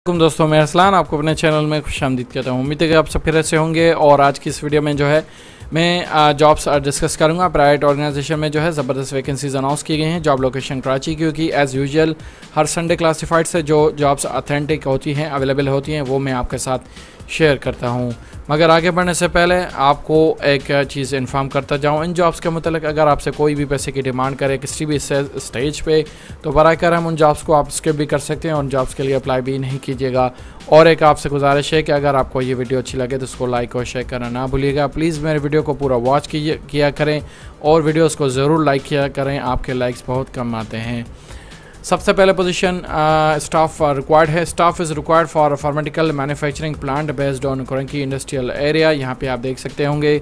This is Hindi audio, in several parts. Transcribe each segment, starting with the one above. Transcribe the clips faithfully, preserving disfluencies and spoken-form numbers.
वालेकुम दोस्तों, मैं असलान आपको अपने चैनल में खुशामदीद कहता हूँ। उम्मीद है कि आप सब फिर से होंगे। और आज की इस वीडियो में जो है मैं जॉब्स डिस्कस करूँगा। प्राइवेट ऑर्गेनाइजेशन में जो है ज़बरदस्त वैकेंसीज अनाउंस की गई हैं। जॉब लोकेशन कराची, क्योंकि एज़ यूजुअल हर संडे क्लासिफाइड से जो जॉब्स ऑथेंटिक होती हैं, अवेलेबल होती हैं, वो मैं आपके साथ शेयर करता हूँ। मगर आगे बढ़ने से पहले आपको एक चीज़ इन्फॉर्म करता जाऊँ इन जॉब्स के मतलब। अगर आपसे कोई भी पैसे की डिमांड करे किसी भी स्टेज पे, तो बराए करम उन जॉब्स को आप स्किप भी कर सकते हैं और उन जॉब्स के लिए अप्लाई भी नहीं कीजिएगा। और एक आपसे गुजारिश है कि अगर आपको ये वीडियो अच्छी लगे तो उसको लाइक और शेयर करना ना भूलिएगा। प्लीज़ मेरे वीडियो को पूरा वॉच कीजिए किया करें और वीडियोस को ज़रूर लाइक किया करें। आपके लाइक्स बहुत कम आते हैं। सबसे पहले पोजीशन स्टाफ रिक्वायर्ड है। Staff is required for pharmaceutical manufacturing plant based on Korangi industrial area. यहाँ पे आप देख सकते होंगे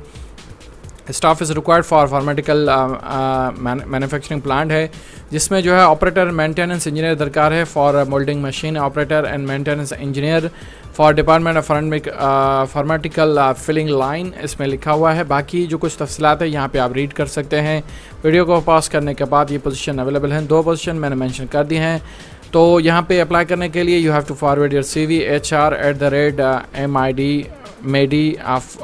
staff is required for pharmaceutical manufacturing plant है, जिसमें जो है ऑपरेटर मेंटेनेंस इंजीनियर दरकार है for moulding machine operator and maintenance engineer for department of pharmaceutical filling line, इसमें लिखा हुआ है। बाकी जो कुछ तफसीलात है यहाँ पे आप रीड कर सकते हैं। वीडियो को पास करने के बाद ये पोजीशन अवेलेबल हैं। दो पोजीशन मैंने मेंशन कर दी हैं। तो यहाँ पे अप्लाई करने के लिए you have to forward your C V H R at the rate M I D medi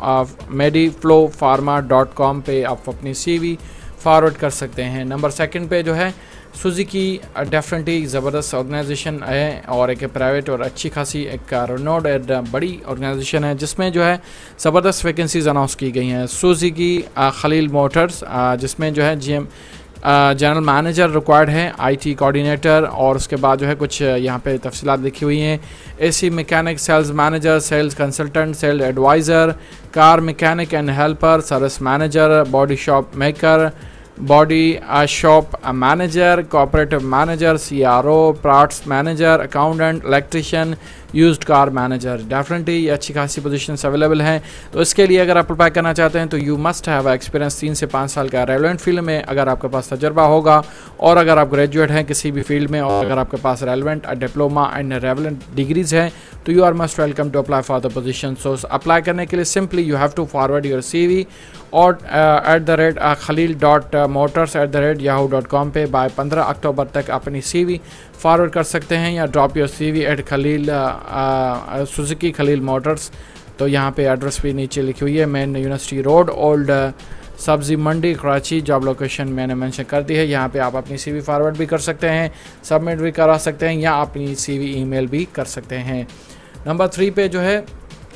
medi flow pharma dot com पर आप अपनी सी वी फॉरवर्ड कर सकते हैं। नंबर सेकंड पे जो है सुजुकी डेफिनेटली ज़बरदस्त ऑर्गेनाइजेशन है और एक प्राइवेट और अच्छी खासी एक रेनोड बड़ी ऑर्गेनाइजेशन है, जिसमें जो है ज़बरदस्त वैकेंसीज अनाउंस की गई हैं। सुजुकी खलील मोटर्स, जिसमें जो है G M general manager required है, आईटी कोऑर्डिनेटर, और उसके बाद जो है कुछ यहाँ पे तफसीलात लिखी हुई हैं। AC mechanic, sales manager, sales consultant, sales advisor, car mechanic and helper, service manager, body shop maker, body shop manager, cooperative manager, C R O, parts manager, accountant, electrician, used car manager. Definitely ये अच्छी खासी पोजीशंस अवेलेबल हैं। तो इसके लिए अगर आप अप्लाई करना चाहते हैं तो यू मस्ट हैव एक्सपीरियंस तीन से पाँच साल का रेलेवेंट फील्ड में, अगर आपके पास तजर्बा होगा, और अगर आप ग्रेजुएट हैं किसी भी फील्ड में, और अगर आपके पास relevant diploma and relevant degrees हैं, तो you are must welcome to apply for the position. So apply करने के लिए simply you have to forward your C V और at the rate Khalil dot motors at the rate Yahoo dot com पे बाय पंद्रह अक्टूबर तक अपनी सी वी फॉरवर्ड कर सकते हैं, या drop your C V at Khalil Suzuki Khalil motors. तो यहाँ पे एड्रेस भी नीचे लिखी हुई है, main university road, old Sabzi Mandi, Karachi. Job location मैंने मेंशन कर दी है। यहाँ पे आप अपनी सी वी फॉरवर्ड भी कर सकते हैं, सबमिट भी करा सकते हैं, या अपनी सी वी ईमेल भी कर सकते हैं। नंबर थ्री पे जो है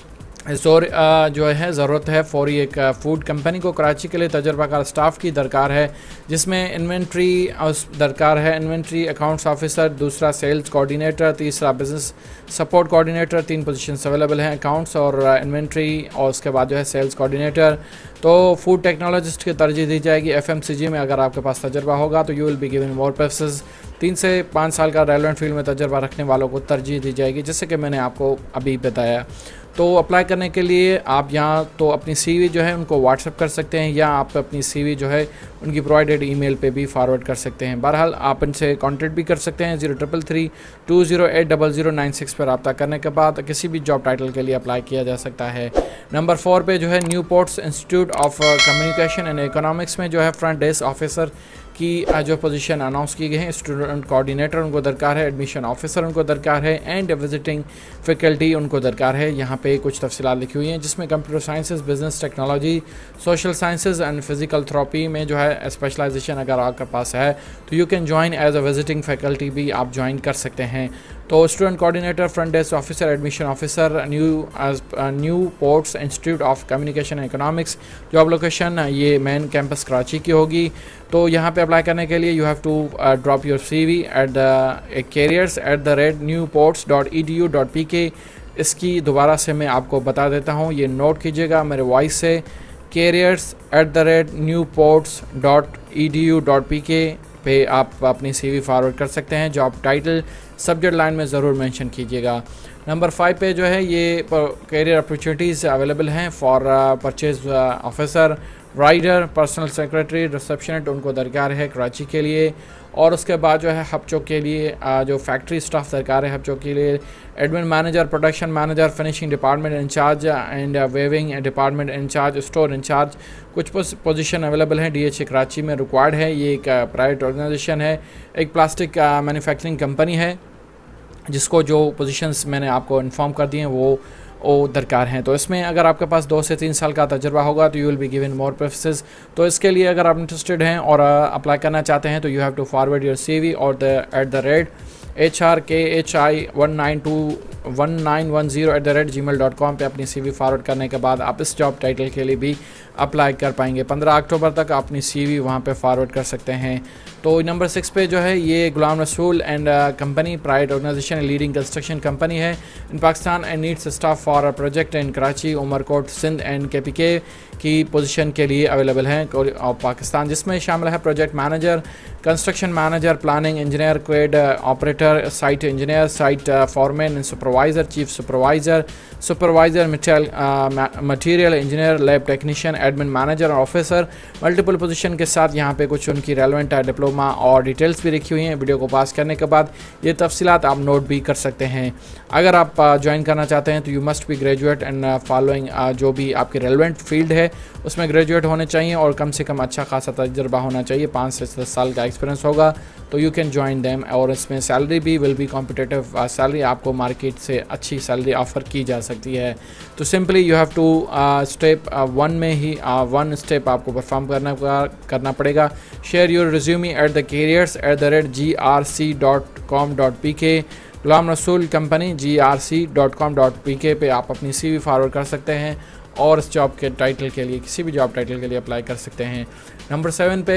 जोर जो है ज़रूरत है फौरी एक फूड कंपनी को कराची के लिए तजर्बाकार स्टाफ की दरकार है, जिसमें इन्वेंट्री दरकार है, इन्वेंट्री अकाउंट्स ऑफिसर, दूसरा सेल्स कोऑर्डिनेटर, तीसरा बिजनेस सपोर्ट कोऑर्डिनेटर। तीन पोजीशंस अवेलेबल हैं, अकाउंट्स और इन्वेंट्री, और उसके बाद जो है सेल्स कोऑर्डिनेटर। तो फूड टेक्नोलॉजिस्ट की तरजीह दी जाएगी। एफएमसीजी में अगर आपके पास तजर्बा होगा तो you will be given more purposes. तीन से पाँच साल का रेलेवेंट फील्ड में तजर्बा रखने वालों को तरजीह दी जाएगी, जैसे कि मैंने आपको अभी बताया। तो अप्लाई करने के लिए आप यहाँ तो अपनी सीवी जो है उनको व्हाट्सअप कर सकते हैं, या आप अपनी सीवी जो है उनकी प्रोवाइडेड ईमेल पे भी फॉरवर्ड कर सकते हैं। बहरहाल आप इनसे कांटेक्ट भी कर सकते हैं। Zero triple three two zero eight double zero nine six पर रब्ता करने के बाद किसी भी जॉब टाइटल के लिए अप्लाई किया जा सकता है। नंबर फोर पे जो है new ports institute of communication and economics में जो है फ्रंट डेस्क ऑफिसर की जो पोजीशन अनाउंस की गई है। स्टूडेंट कोऑर्डिनेटर उनको दरकार है, एडमिशन ऑफिसर उनको दरकार है, एंड विजिटिंग फैकल्टी उनको दरकार है। यहाँ पे कुछ तफसीलात लिखी हुई हैं, जिसमें computer sciences, business technology, social sciences and physical therapy में जो है स्पेशलाइजेशन अगर आपके पास है तो you can join as a visiting faculty भी आप ज्वाइन कर सकते हैं। तो student coordinator, front desk officer, admission officer, new new ports institute of communication and economics. Job location ये मेन कैंपस कराची की होगी। तो यहाँ पे अप्लाई करने के लिए you have to drop your C V at the careers at the rate new ports dot E D U dot P K. इसकी दोबारा से मैं आपको बता देता हूँ, ये नोट कीजिएगा मेरे वॉइस से। Careers at the rate new ports dot E D U dot P K पे आप अपनी सी वी फॉरवर्ड कर सकते हैं। जॉब टाइटल सब्जेक्ट लाइन में ज़रूर मेंशन कीजिएगा। नंबर फाइव पे जो है ये कैरियर अपॉर्चुनिटीज़ अवेलेबल हैं for purchase officer, rider, personal secretary, receptionist उनको दरकार है कराची के लिए। और उसके बाद जो है हब चौक के लिए जो फैक्ट्री स्टाफ दरकार है हब चौक के लिए, admin manager, production manager, finishing department incharge and weaving department incharge, store incharge. कुछ पोजीशन अवेलेबल हैं। डीएचए कराची में रिक्वायर्ड है। ये एक प्राइवेट ऑर्गेनाइजेशन है, एक प्लास्टिक मैन्युफैक्चरिंग कंपनी है। जिसको जो पोजीशंस मैंने आपको इन्फॉर्म कर दिए हैं वो वो दरकार हैं। तो इसमें अगर आपके पास दो से तीन साल का तजुर्बा होगा तो you will be given more preferences. तो इसके लिए अगर आप इंटरेस्टेड हैं और अप्लाई uh, करना चाहते हैं तो you have to forward your C V और the at the rate H R K H I one nine two one nine one zero at the rate Gmail dot com पर अपनी सी वी फॉरवर्ड करने के बाद आप इस जॉब टाइटल के लिए भी अप्लाई कर पाएंगे। पंद्रह अक्टूबर तक अपनी सी वी वहाँ पर फॉरवर्ड कर सकते हैं। तो नंबर सिक्स पे जो है ये Ghulam Rasool and company private organisation leading construction company है in Pakistan and needs staff for a project in Karachi, Umarkot, Sindh and K P K की पोजीशन के लिए अवेलेबल हैं और पाकिस्तान, जिसमें शामिल है project manager, construction manager, planning engineer, क्वेड operator, site engineer, site foreman, supervisor, chief supervisor, supervisor, material engineer, lab technician, admin manager और ऑफिसर। मल्टीपल पोजीशन के साथ यहाँ पे कुछ उनकी रेलेवेंट डिप्लोमा और डिटेल्स भी रखी हुई हैं। वीडियो को पास करने के बाद ये तफसीलात आप नोट भी कर सकते हैं। अगर आप ज्वाइन करना चाहते हैं तो you must be graduate and following, जो भी आपकी रेलेवेंट फील्ड है उसमें ग्रेजुएट होने चाहिए और कम से कम अच्छा खासा तजुर्बा होना चाहिए, पाँच से दस साल का एक्सपीरियंस होगा तो यू कैन ज्वाइन देम। और इसमें सैलरी भी विल बी कॉम्पिटिटिव सैलरी, आपको मार्केट से अच्छी सैलरी ऑफ़र की जा सकती है। तो simply you have to step one में ही वन uh, स्टेप आपको परफॉर्म करना करना पड़ेगा। Share your resume at the careers at the rate G R C dot com dot P K. Ghulam Rasool company G R C dot com dot P K पे आप अपनी सी वी फॉरवर्ड कर सकते हैं और इस जॉब के टाइटल के लिए, किसी भी जॉब टाइटल के लिए अप्लाई कर सकते हैं। नंबर सेवन पे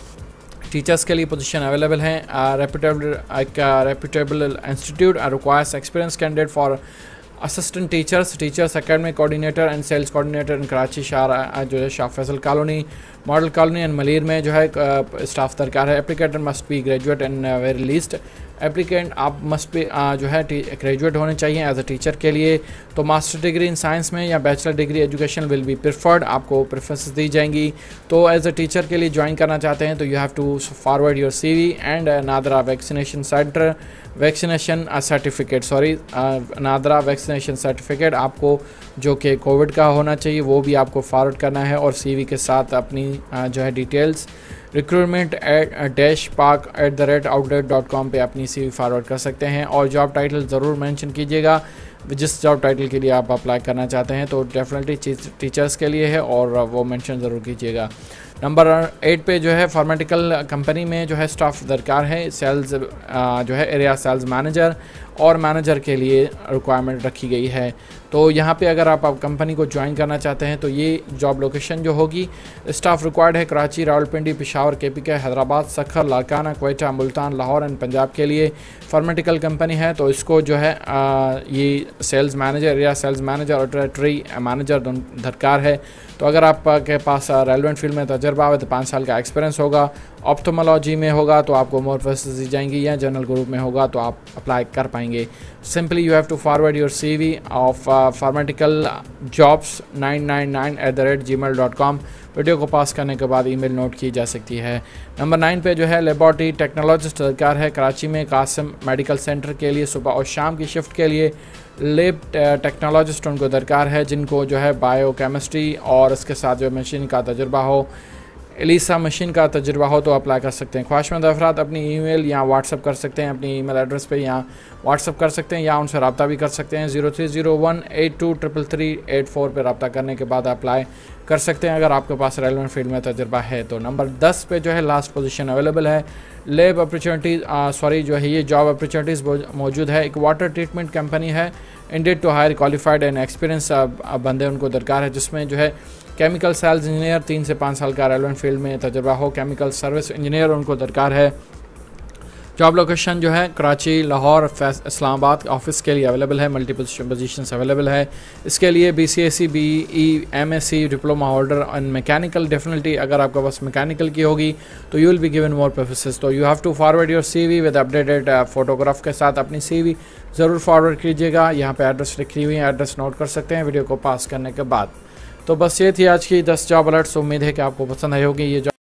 टीचर्स के लिए पोजीशन अवेलेबल हैं। रेप्यूटेबल एक reputable institute requires experience candidate for assistant teachers, teachers academic coordinator and sales coordinator in Karachi, Shah जो है Shah Faisal colony, model colony and Malir में जो है स्टाफ दरकार है। Applicant must be graduate in very least, applicant आप मस्ट भी जो है ग्रेजुएट होने चाहिए एज अ टीचर के लिए। तो मास्टर डिग्री इन साइंस में या bachelor degree education will be preferred, आपको प्रेफरेंसेस दी जाएंगी। तो एज अ टीचर के लिए ज्वाइन करना चाहते हैं तो you have to forward your C V and NADRA vaccination centre vaccination certificate sorry NADRA vaccination certificate आपको जो कि कोविड का होना चाहिए वो भी आपको फॉरवर्ड करना है और सी वी के साथ अपनी uh, जो है details recruitment at dash park at the rate outlet dot com पर अपनी सी वी फॉरवर्ड कर सकते हैं। और जॉब टाइटल ज़रूर मेंशन कीजिएगा जिस जॉब टाइटल के लिए आप अप्लाई करना चाहते हैं, तो डेफिनेटली टीचर्स के लिए है और वो मेंशन ज़रूर कीजिएगा। नंबर एट पे जो है फार्मेटिकल कंपनी में जो है स्टाफ दरकार है, सेल्स जो है एरिया सेल्स मैनेजर और मैनेजर के लिए रिक्वायरमेंट रखी गई है। तो यहाँ पे अगर आप, आप कंपनी को ज्वाइन करना चाहते हैं तो ये जॉब लोकेशन जो होगी, स्टाफ रिक्वायर्ड है Karachi, Rawalpindi, Peshawar, K P K, Hyderabad, Sukkur, Larkana, Quetta, Multan, Lahore and Punjab के लिए फार्मेटिकल कंपनी है। तो इसको जो है आ, ये sales manager, area sales manager और टेरिटरी मैनेजर दरकार है। तो अगर आप के पास रेलेवेंट फील्ड में तजर्बा है तो पाँच साल का एक्सपीरियंस होगा, ऑप्थोमोलॉजी में होगा तो आपको मोर प्रेफरेंसेस दी जाएंगी, या जनरल ग्रुप में होगा तो आप अप्लाई कर पाएंगे। Simply you have to forward your C V of pharmaceutical jobs nine nine nine at the rate Gmail dot com. Video को पास करने के बाद ईमेल नोट की जा सकती है। नंबर नाइन पे जो है लेबॉरेटरी टेक्नोलॉजिस्ट दरकार है कराची में, कासिम मेडिकल सेंटर के लिए सुबह और शाम की शिफ्ट के लिए लेब टेक्नोलॉजिस्ट उनको दरकार है जिनको जो है बायो केमिस्ट्री और इसके साथ जो मशीन का तजुर्बा हो, एलिसा मशीन का तजुर्बा हो तो अप्लाई कर सकते हैं। ख्वाहिशमंद अफराद अपनी ईमेल या व्हाट्सअप कर सकते हैं, अपनी ईमेल एड्रेस पे या व्हाट्सअप कर सकते हैं या उनसे रब्ता भी कर सकते हैं। Zero three zero one eight two triple three eight four पर रब्ता करने के बाद अप्लाई कर सकते हैं अगर आपके पास रेलेवेंट फील्ड में तजुर्बा है। तो नंबर दस पे जो है लास्ट पोजीशन अवेलेबल है, लेब अपॉर्चुनिटीज़ सॉरी जो है ये जॉब अपॉर्चुनिटीज़ मौजूद है। एक वाटर ट्रीटमेंट कंपनी है, indeed to hire qualified and experience बंदे उनको दरकार है, जिसमें जो है केमिकल सेल्स इंजीनियर तीन से पाँच साल का रेलेवेंट फील्ड में तजुर्बा हो, केमिकल सर्विस इंजीनियर उनको दरकार है। जॉब लोकेशन जो है कराची, लाहौर, इस्लामाबाद ऑफिस के लिए अवेलेबल है, मल्टीपल पोजीशंस अवेलेबल है। इसके लिए B C S C, B E, M S C, diploma holder and mechanical, definitely अगर आपके पास मैकेनिकल की होगी तो you will be given more preferences. तो you have to forward your C V with updated photograph के साथ अपनी सी वी ज़रूर फॉरवर्ड कीजिएगा। यहाँ पे एड्रेस लिखी हुई है, एड्रेस नोट कर सकते हैं वीडियो को पास करने के बाद। तो बस ये थी आज की दस जॉब अलर्ट्स। उम्मीद है कि आपको पसंद आई होगी ये